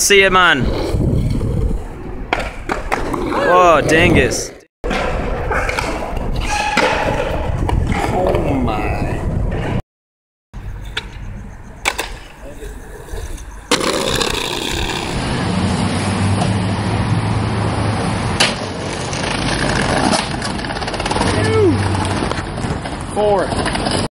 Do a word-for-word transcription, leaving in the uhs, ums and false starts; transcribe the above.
see it, man. Oh, dingus. Oh my. Four.